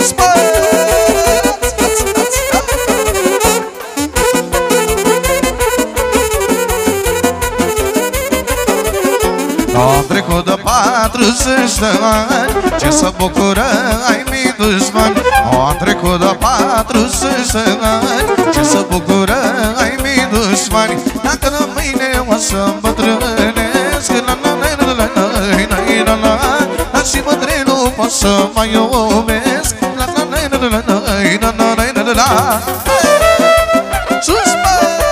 Sus, bă! Am trecut de 40 de ani, ce să bucură ai mii dușmani. Am trecut de 40 de ani, ce să bucură ai mii dușmani. Dacă la mâine o să îmbătrânesc, dar și bătrânul pot să mai iubesc. Sus, bă!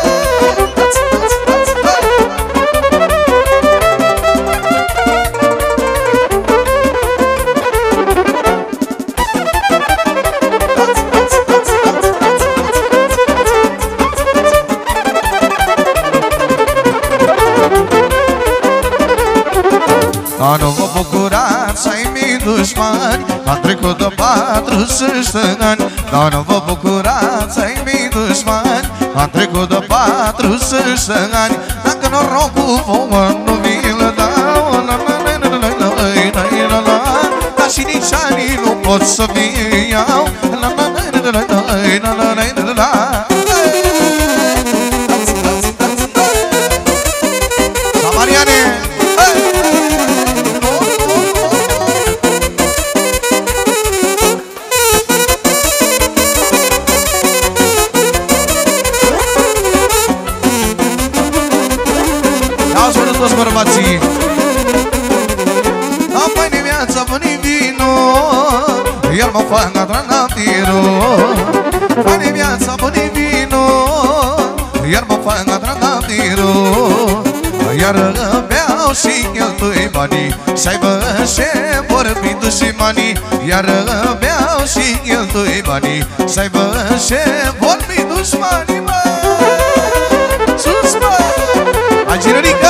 Nu vă bucurați ai mii dușmani, am trecut de 40 de ani. Dar nu vă bucurați ai mii dușmani, am trecut de 40 de ani. Dacă norocul vouă nu vi-l dau, dar și nici anii nu pot să vi iau. Samariane! Toți bărbații. Apoi de viața pune vino, iar mă fac atrandatirul. Apoi de viața pune vino, iar mă fac atrandatirul. Iar beau și cheltui banii, să aibă și vorbit dușmanii. Iar beau și cheltui banii, să aibă și vorbit dușmanii. Sus, bă! Aginerică!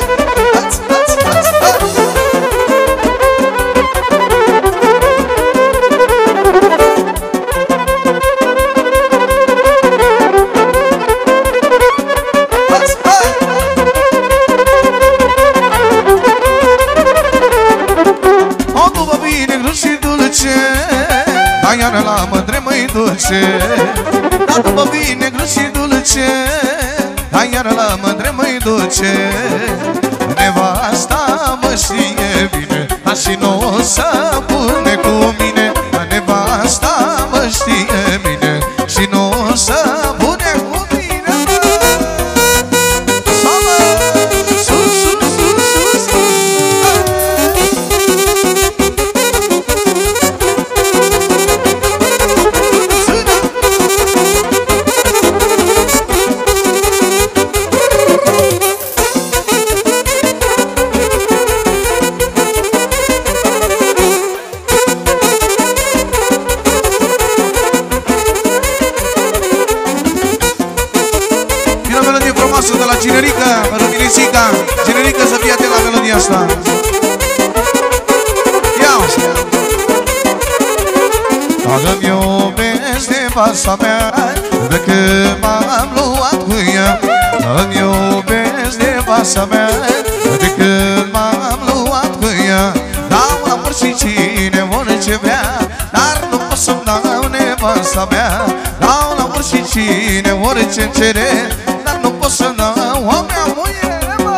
Iar la mândre măi dulce, dar după vine greu și dulce. Iar la mândre măi dulce, nevasta mă știe bine, și nu o să pune cu mine. Nevasta mă știe bine și nu o să pune cu mine. Sus, sus, sus, sus. De la Cinerica, Răminesica. Cinerica, să fie atent la melodia asta. Ia-o! Dacă-mi iubesc nevasta mea, de când m-am luat cu ea. Îmi iubesc nevasta mea, de când m-am luat cu ea. Dau la orice cine orice vrea, dar nu pot să-mi dau nevasta mea. Dau la orice cine orice-mi cere, dar nu pot să dau o mea muiere, mă!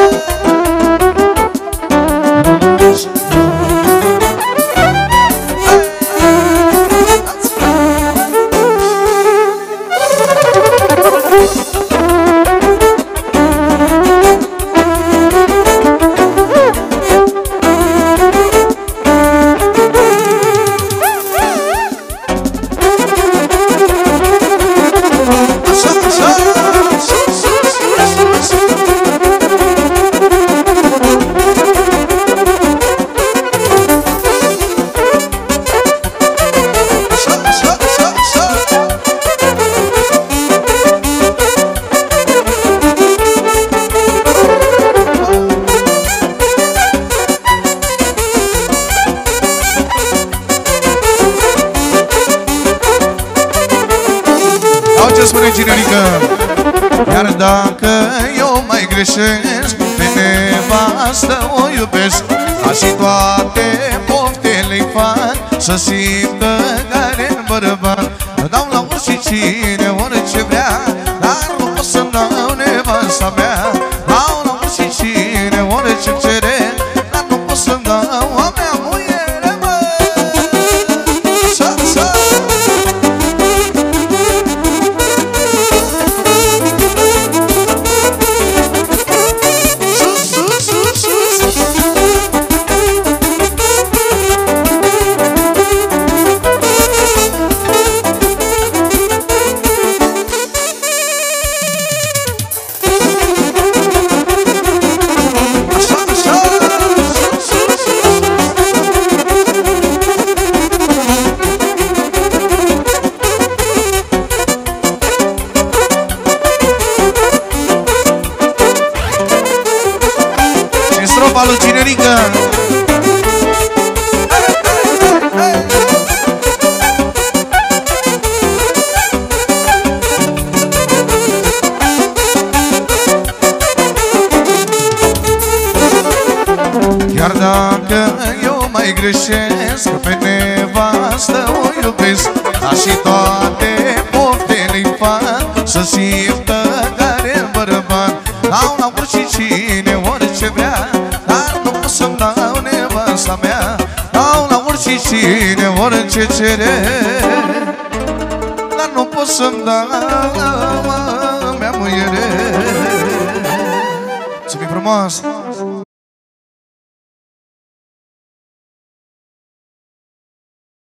Spune Cinerica. Iar dacă eu mai greșesc, pe nevastă o iubesc, ca și toate poftele-i fac să simtă bărbat. Dau la oricine, orice vrea, dar nu pot să-mi dau nevasta mea. Dau la oricine, orice-mi cere, dar nu pot să-mi dau a mea muiere, mă. Să-ți lui Cinerică. Chiar dacă eu mai greșesc, că pe nevastă o iubesc, dar și toate poftele-i fac să simtă care-n bărbat. Dau la oricine, orice vrea, dar nu pot să-mi dau nevasta mea. Dau la oricine, orice cere, dar nu pot să-mi dau a mea muiere. Să fii frumos!